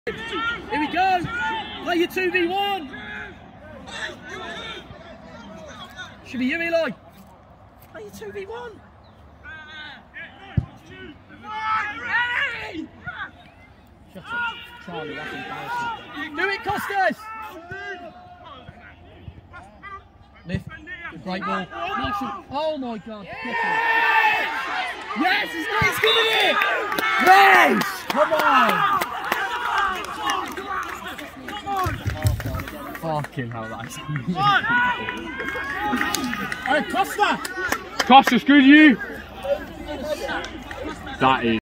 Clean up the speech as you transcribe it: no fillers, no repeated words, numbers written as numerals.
Here we go. Play your 2v1. Should be you, Eli. Play your 2v1. Shut up, Charlie. That's embarrassing. Do it, Costas. Lift. Great ball. Oh my God. Yes, he's giving it. Yes. Come on. Fucking hell, that's Hey, Costa! Costa, screw you! That is.